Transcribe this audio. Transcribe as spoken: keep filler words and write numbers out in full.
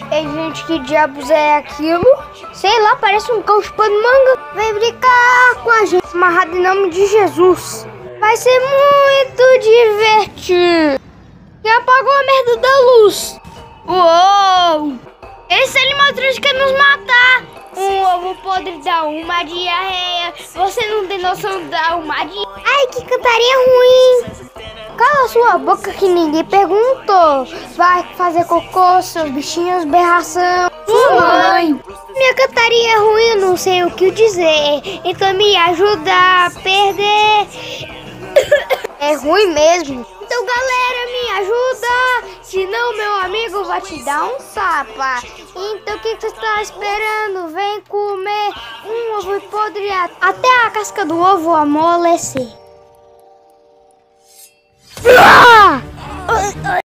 Ei, gente, que diabos é aquilo? Sei lá, parece um cão chupando manga. Vem brincar com a gente, amarrado em nome de Jesus. Vai ser muito divertido. E apagou a merda da luz. Uou! Esse animatrônico quer nos matar. Um ovo podre dá uma diarreia. Você não tem noção da uma diarreia. Ai, que cantaria ruim. Cala sua boca que ninguém perguntou. Vai fazer cocô, seus bichinhos berração. Mãe, minha cantaria é ruim, eu não sei o que dizer. Então me ajuda a perder. É ruim mesmo. Então galera, me ajuda. Senão meu amigo vai te dar um tapa. Então o que você está esperando? Vem comer um ovo podre até a casca do ovo amolecer.